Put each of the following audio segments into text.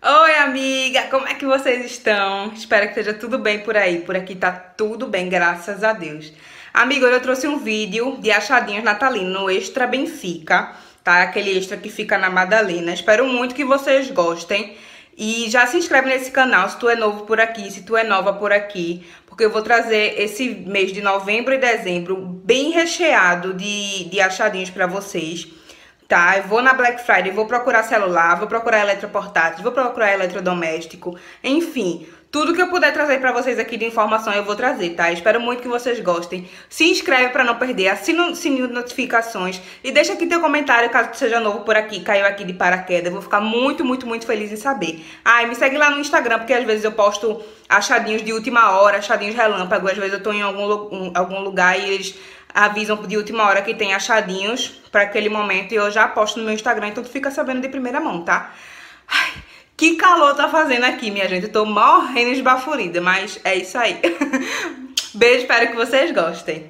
Oi, amiga! Como é que vocês estão? Espero que esteja tudo bem por aí. Por aqui tá tudo bem, graças a Deus. Amiga, hoje eu trouxe um vídeo de achadinhos natalinos no Extra Benfica, tá? Aquele extra que fica na Madalena. Espero muito que vocês gostem. E já se inscreve nesse canal se tu é novo por aqui, se tu é nova por aqui, porque eu vou trazer esse mês de novembro e dezembro bem recheado de achadinhos pra vocês. Tá, eu vou na Black Friday, vou procurar celular, vou procurar eletroportátil, vou procurar eletrodoméstico, enfim, tudo que eu puder trazer pra vocês aqui de informação eu vou trazer, tá? Espero muito que vocês gostem. Se inscreve pra não perder, assina o sininho de notificações e deixa aqui teu comentário caso tu seja novo por aqui, caiu aqui de paraquedas. Eu vou ficar muito feliz em saber. Ah, e me segue lá no Instagram, porque às vezes eu posto achadinhos de última hora, achadinhos relâmpago, às vezes eu tô em algum lugar e eles avisam de última hora que tem achadinhos pra aquele momento e eu já posto no meu Instagram, então tu fica sabendo de primeira mão, tá? Ai, que calor tá fazendo aqui, minha gente. Eu tô morrendo esbaforida, mas é isso aí. Beijo, espero que vocês gostem.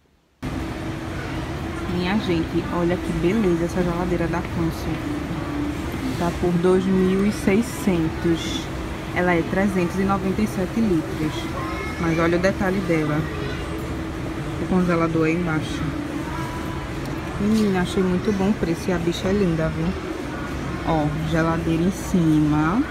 Minha gente, olha que beleza essa geladeira da Consul. Tá por 2.600. Ela é 397 litros. Mas olha o detalhe dela. O congelador aí embaixo. Menina, achei muito bom o preço e a bicha é linda, viu? Ó, geladeira em cima.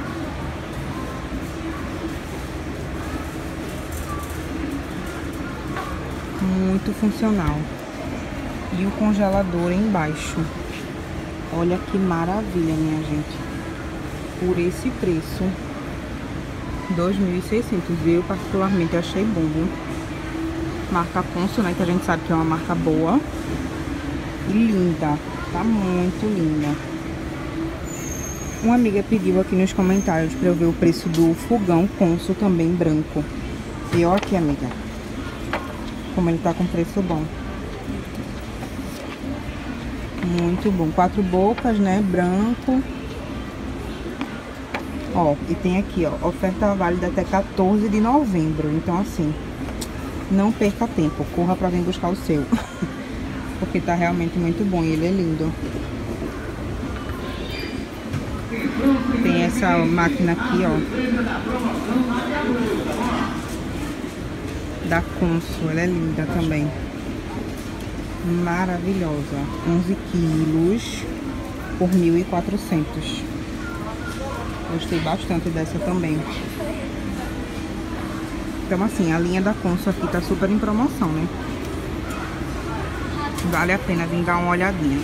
Muito funcional. E o congelador embaixo. Olha que maravilha, minha gente. Por esse preço, 2.600. Eu particularmente achei bom, viu? Marca Consul, né? Que a gente sabe que é uma marca boa. E linda. Tá muito linda. Uma amiga pediu aqui nos comentários pra eu ver o preço do fogão Consul também branco. E ó aqui, amiga. Como ele tá com preço bom. Muito bom. 4 bocas, né? Branco. Ó, e tem aqui, ó. Oferta válida até 14 de novembro. Então, assim, não perca tempo. Corra pra vir buscar o seu. Porque tá realmente muito bom e ele é lindo. Tem essa máquina aqui, ó. Da Consul. Ela é linda também. Maravilhosa. 11 quilos por 1.400. Gostei bastante dessa também. Então, assim, a linha da Consul aqui tá super em promoção, né? Vale a pena vir dar uma olhadinha.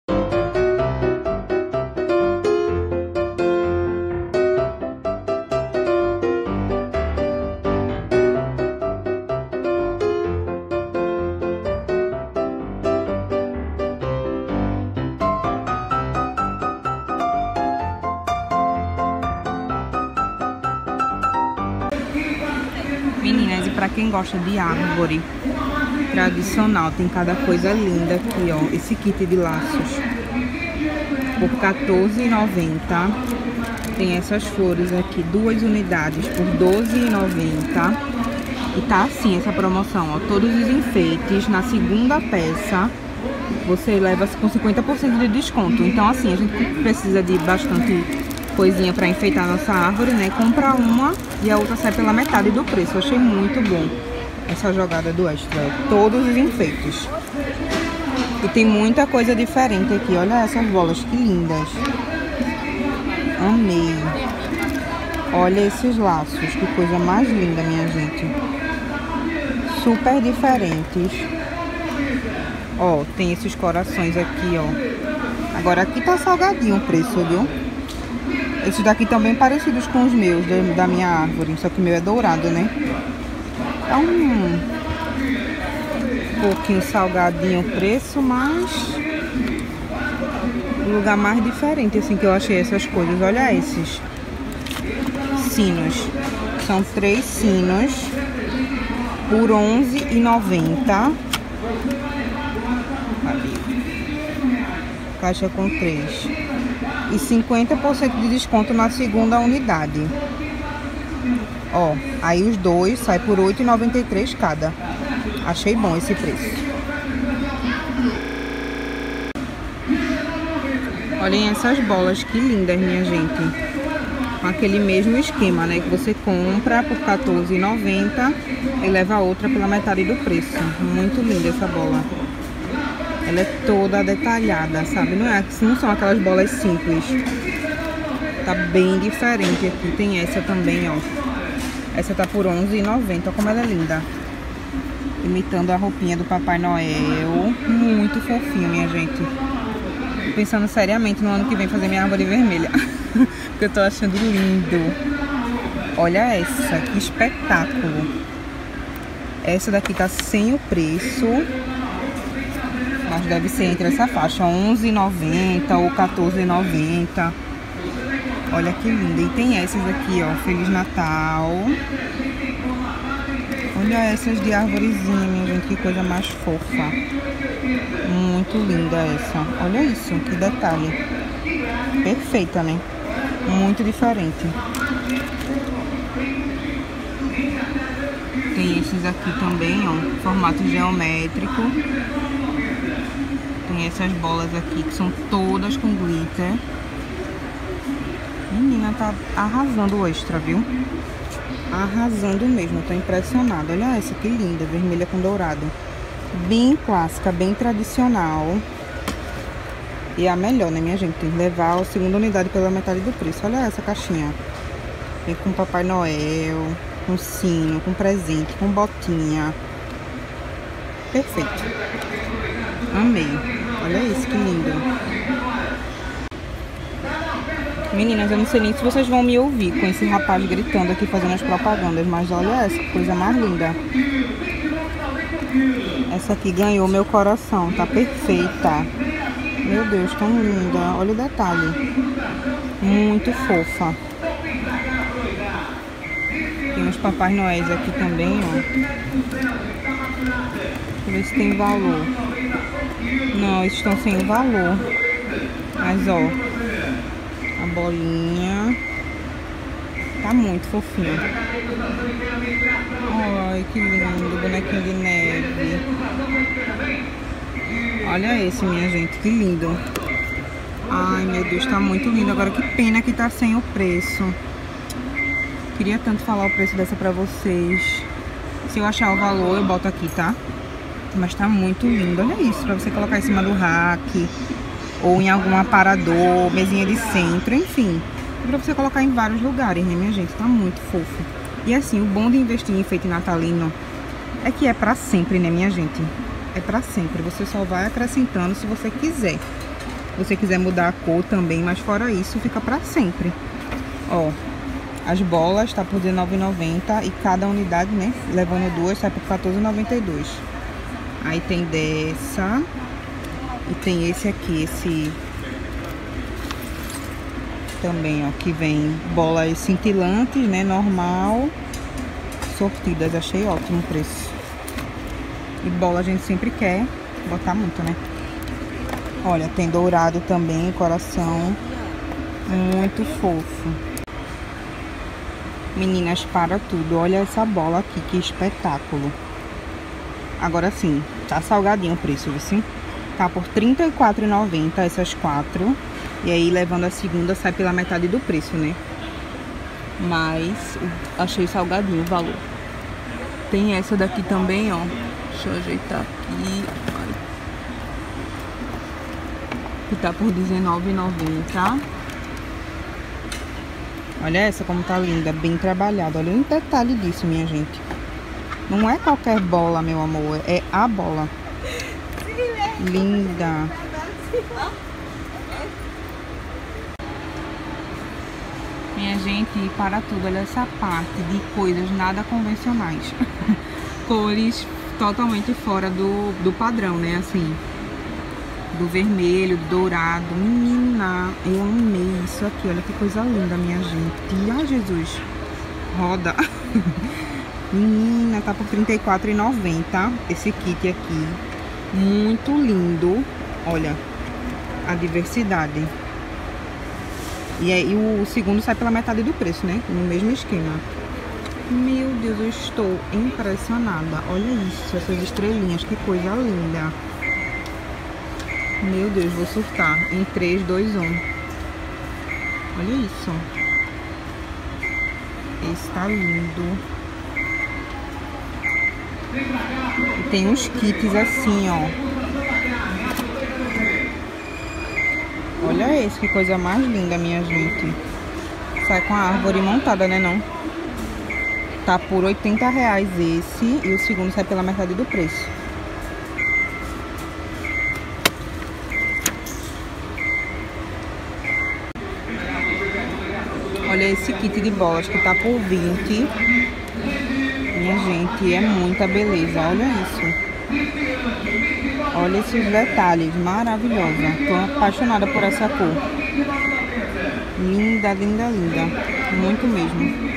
Meninas, e pra quem gosta de árvore tradicional, tem cada coisa linda aqui, ó. Esse kit de laços por R$14,90. Tem essas flores aqui, 2 unidades por R$12,90. E tá assim essa promoção, ó. Todos os enfeites na segunda peça você leva com 50% de desconto. Então, assim, a gente precisa de bastante coisinha pra enfeitar a nossa árvore, né? Compra uma e a outra sai pela metade do preço. Eu achei muito bom essa jogada do Extra. Todos os enfeites. E tem muita coisa diferente aqui. Olha essas bolas, que lindas. Amei. Olha esses laços, que coisa mais linda, minha gente. Super diferentes. Ó, tem esses corações aqui, ó. Agora aqui tá salgadinho o preço, viu? Esses daqui estão bem parecidos com os meus, da minha árvore. Só que o meu é dourado, né? Tá um pouquinho salgadinho o preço, mas o lugar mais diferente, assim, que eu achei essas coisas. Olha esses sinos. São 3 sinos por R$11,90. Caixa com 3. E 50% de desconto na segunda unidade. Ó, aí os dois saem por R$8,93 cada. Achei bom esse preço. Olhem essas bolas, que lindas, minha gente. com aquele mesmo esquema, né? Que você compra por R$14,90 e leva a outra pela metade do preço. Muito linda essa bola. Ela é toda detalhada, sabe? Não são aquelas bolas simples. Tá bem diferente aqui. Tem essa também, ó. Essa tá por R$11,90. Olha como ela é linda. Imitando a roupinha do Papai Noel. Muito fofinho, minha gente. Tô pensando seriamente no ano que vem fazer minha árvore vermelha. Porque eu tô achando lindo. Olha essa, que espetáculo. Essa daqui tá sem o preço. Mas deve ser entre essa faixa, R$11,90 ou R$14,90. Olha que linda. E tem essas aqui, ó, Feliz Natal. Olha essas de arvorezinha, minha gente, que coisa mais fofa. Muito linda essa. Olha isso, que detalhe. Perfeita, né? Muito diferente. Tem esses aqui também, ó, formato geométrico. Tem essas bolas aqui que são todas com glitter. Menina, tá arrasando o extra, viu? Arrasando mesmo, tô impressionada. Olha essa que linda, vermelha com dourado. Bem clássica, bem tradicional. E a melhor, né, minha gente? Tem que levar a segunda unidade pela metade do preço. Olha essa caixinha. Vem com Papai Noel, com sino, com presente, com botinha. Perfeito. Amei. Olha isso, que lindo. Meninas, eu não sei nem se vocês vão me ouvir com esse rapaz gritando aqui, fazendo as propagandas. Mas olha essa coisa mais linda. Essa aqui ganhou meu coração. Tá perfeita. Meu Deus, tão linda. Olha o detalhe. Muito fofa. Tem uns Papai Noéis aqui também, ó. Deixa eu ver se tem valor. Não, esses estão sem valor. Mas, ó, a bolinha tá muito fofinha. Ai, que lindo, bonequinho de neve. Olha esse, minha gente, que lindo. Ai, meu Deus, tá muito lindo. Agora, que pena que tá sem o preço. Queria tanto falar o preço dessa pra vocês. Se eu achar o valor, eu boto aqui, tá? Mas tá muito lindo. Olha isso, pra você colocar em cima do rack, ou em algum aparador, mesinha de centro, enfim. Pra você colocar em vários lugares, né, minha gente? Tá muito fofo. E assim, o bom de investir em enfeite natalino é que é pra sempre, né, minha gente? É pra sempre. Você só vai acrescentando se você quiser. Se você quiser mudar a cor também, mas fora isso, fica pra sempre. Ó, as bolas tá por R$19,90 e cada unidade, né, levando duas, sai por R$14,92. Aí tem dessa. E tem esse aqui, esse também, ó, que vem bolas cintilantes, né, normal, sortidas. Achei ótimo o preço. E bola a gente sempre quer botar muito, né? Olha, tem dourado também, coração. Muito fofo. Meninas, para tudo. Olha essa bola aqui, que espetáculo. Agora sim, tá salgadinho o preço, viu sim? Tá por R$34,90 essas quatro. E aí, levando a segunda, sai pela metade do preço, né? Mas achei salgadinho o valor. Tem essa daqui também, ó. Deixa eu ajeitar aqui. Que tá por R$19,90. Olha essa como tá linda, bem trabalhada. Olha o detalhe disso, minha gente. Não é qualquer bola, meu amor. É a bola. Linda. Minha gente, para tudo, olha essa parte de coisas nada convencionais. Cores totalmente fora do padrão, né? Assim, do vermelho, do dourado. Menina, eu amei isso aqui. Olha que coisa linda, minha gente. Ai, Jesus. Roda. Menina, tá por R$34,90 esse kit aqui. Muito lindo. Olha a diversidade. E aí o segundo sai pela metade do preço, né? No mesmo esquema. Meu Deus, eu estou impressionada. Olha isso, essas estrelinhas, que coisa linda. Meu Deus, vou surtar. Em 3, 2, 1. Olha isso. Esse tá lindo. E tem uns kits assim, ó. Olha esse, que coisa mais linda, minha gente. Sai com a árvore montada, né não? Tá por R$80 esse. E o segundo sai pela metade do preço. Olha esse kit de bolas que tá por 20. Minha gente, é muita beleza. Olha isso. Olha esses detalhes, maravilhosa. Tô apaixonada por essa cor. Linda, linda, linda. Muito mesmo.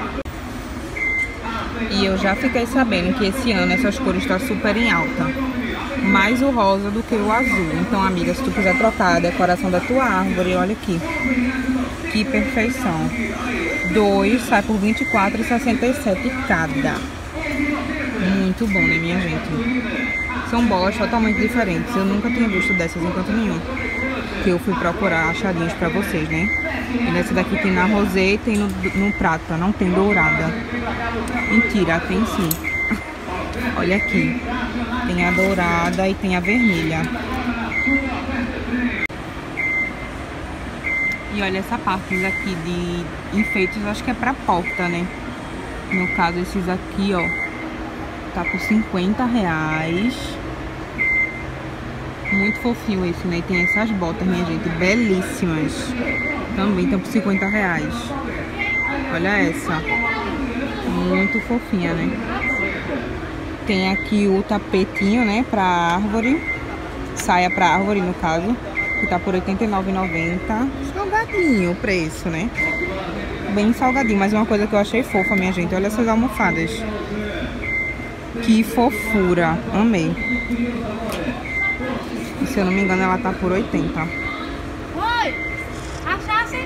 E eu já fiquei sabendo que esse ano essas cores estão super em alta. Mais o rosa do que o azul. Então, amiga, se tu quiser trocar a decoração da tua árvore, olha aqui. Que perfeição. 2 sai por R$24,67 cada. Muito bom, né, minha gente? São bolas totalmente diferentes. Eu nunca tinha visto dessas em canto nenhum. Que eu fui procurar achadinhos pra vocês, né? E nessa daqui tem na rosé e tem no prata. Não tem dourada. Mentira, tem sim. Olha aqui. Tem a dourada e tem a vermelha. E olha essa parte aqui de enfeites. Acho que é pra porta, né? No caso, esses aqui, ó. Tá por R$50. Muito fofinho esse, né? E tem essas botas, minha gente, belíssimas. Também estão por R$50. Olha essa. Muito fofinha, né? Tem aqui o tapetinho, né? Pra árvore. Saia pra árvore, no caso. Que tá por R$89,90. Salgadinho o preço, né? Bem salgadinho. Mas uma coisa que eu achei fofa, minha gente. Olha essas almofadas. Que fofura. Amei. E se eu não me engano, ela tá por 80. Oi! Achasse?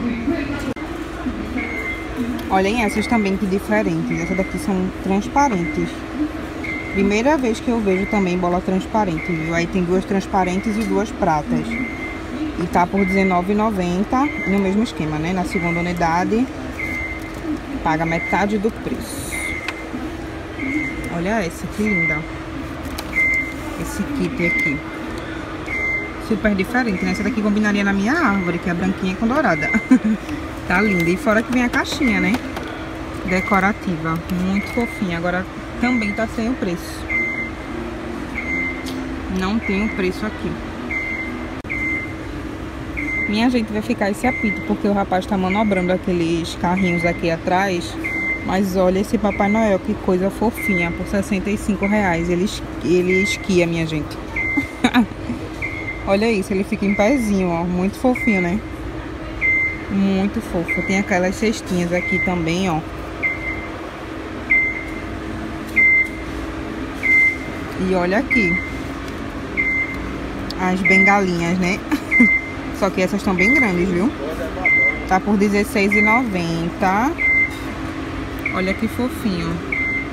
Olhem essas também, que diferentes. Essas daqui são transparentes. Primeira vez que eu vejo também bola transparente, viu? Aí tem duas transparentes e duas pratas. E tá por R$19,90 no mesmo esquema, né? Na segunda unidade, paga metade do preço. Olha essa, que linda. Esse kit aqui. Super diferente, né? Essa daqui combinaria na minha árvore, que é branquinha com dourada. Tá linda. E fora que vem a caixinha, né? Decorativa. Muito fofinha. Agora também tá sem o preço. Não tem o preço aqui. Minha gente, vai ficar esse apito, porque o rapaz tá manobrando aqueles carrinhos aqui atrás. Mas olha esse Papai Noel, que coisa fofinha. Por R$65. Ele esquia, minha gente. Olha isso, ele fica em pezinho, ó. Muito fofinho, né? Muito fofo. Tem aquelas cestinhas aqui também, ó. E olha aqui. As bengalinhas, né? Só que essas estão bem grandes, viu? Tá por R$16,90. Olha que fofinho.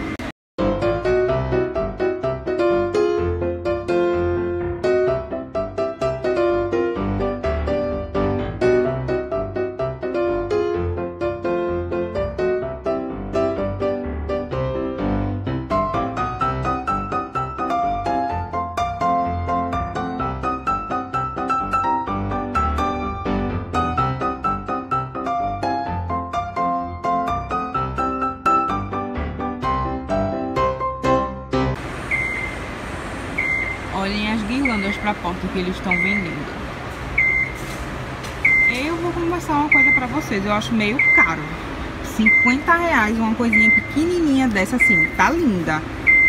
Olhem as guirlandas pra porta que eles estão vendendo. Eu vou conversar uma coisa pra vocês. Eu acho meio caro. R$50 uma coisinha pequenininha dessa assim. Tá linda.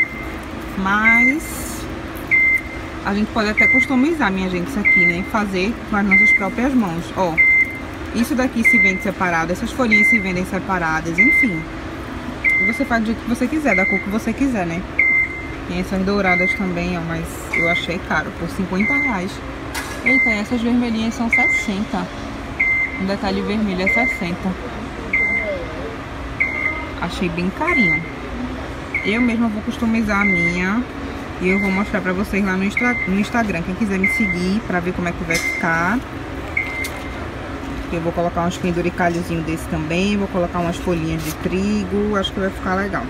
Mas a gente pode até customizar, minha gente, isso aqui, né? Fazer com as nossas próprias mãos. Ó, isso daqui se vende separado. Essas folhinhas se vendem separadas. Enfim. E você faz do jeito que você quiser, da cor que você quiser, né? Tem essas douradas também, ó, mas eu achei caro, por R$50. Eita, essas vermelhinhas são 60. Um detalhe vermelho é 60. Achei bem carinho. Eu mesma vou customizar a minha e eu vou mostrar pra vocês lá no Instagram. Quem quiser me seguir pra ver como é que vai ficar. que eu vou colocar uns penduricalhozinhos desse também. Vou colocar umas folhinhas de trigo. Acho que vai ficar legal.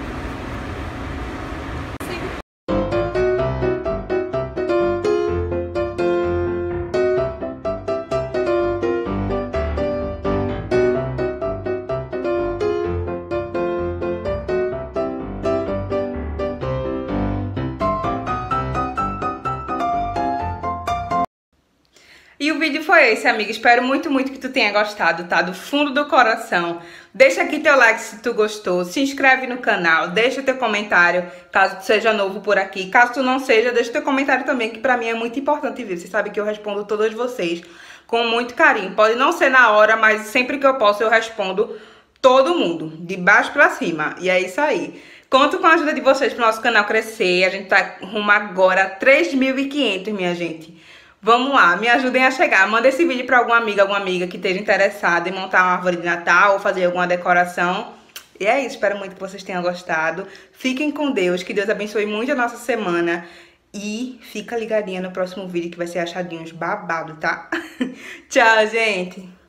E o vídeo foi esse, amiga. Espero muito, muito que tu tenha gostado, tá? Do fundo do coração. Deixa aqui teu like se tu gostou. Se inscreve no canal. Deixa teu comentário, caso tu seja novo por aqui. Caso tu não seja, deixa teu comentário também, que pra mim é muito importante ver. Você sabe que eu respondo todos vocês com muito carinho. Pode não ser na hora, mas sempre que eu posso eu respondo todo mundo, de baixo pra cima. E é isso aí. Conto com a ajuda de vocês pro nosso canal crescer. A gente tá rumo agora a 3.500, minha gente. Vamos lá, me ajudem a chegar. Manda esse vídeo pra alguma amiga que esteja interessada em montar uma árvore de Natal ou fazer alguma decoração. E é isso, espero muito que vocês tenham gostado. Fiquem com Deus, que Deus abençoe muito a nossa semana. E fica ligadinha no próximo vídeo que vai ser achadinhos babado, tá? Tchau, gente!